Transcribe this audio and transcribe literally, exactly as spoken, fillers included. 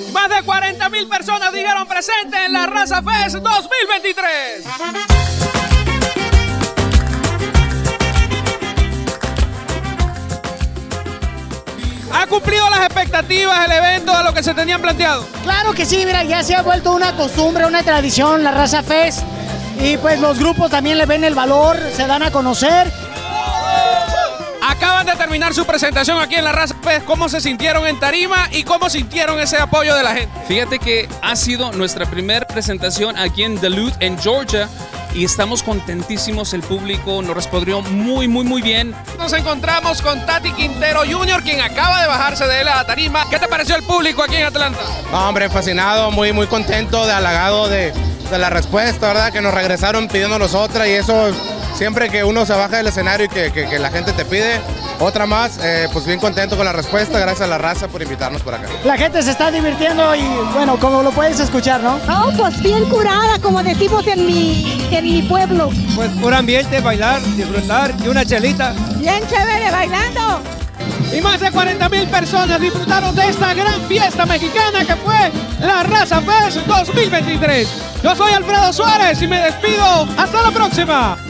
Más de cuarenta mil personas dijeron presente en la Raza Fest dos mil veintitrés. ¿Ha cumplido las expectativas el evento de lo que se tenían planteado? Claro que sí, mira, ya se ha vuelto una costumbre, una tradición la Raza Fest. Y pues los grupos también le ven el valor, se dan a conocer. Acaban de terminar su presentación aquí en la Raza Fest. ¿Cómo se sintieron en tarima y cómo sintieron ese apoyo de la gente? Fíjate que ha sido nuestra primera presentación aquí en Duluth, en Georgia, y estamos contentísimos. El público nos respondió muy, muy, muy bien. Nos encontramos con Tati Quintero junior, quien acaba de bajarse de la tarima. ¿Qué te pareció el público aquí en Atlanta? No, hombre, fascinado, muy, muy contento, de halagado de, de la respuesta, ¿verdad? Que nos regresaron pidiéndonos otra, y eso siempre que uno se baja del escenario y que, que, que la gente te pide otra más, eh, pues bien contento con la respuesta. Gracias a la Raza por invitarnos por acá. La gente se está divirtiendo y bueno, como lo puedes escuchar, ¿no? Oh, pues bien curada, como decimos en mi, en mi pueblo. Pues un ambiente, bailar, disfrutar y una chelita. Bien chévere bailando. Y más de cuarenta mil personas disfrutaron de esta gran fiesta mexicana que fue la Raza Fest dos mil veintitrés. Yo soy Alfredo Suárez y me despido. Hasta la próxima.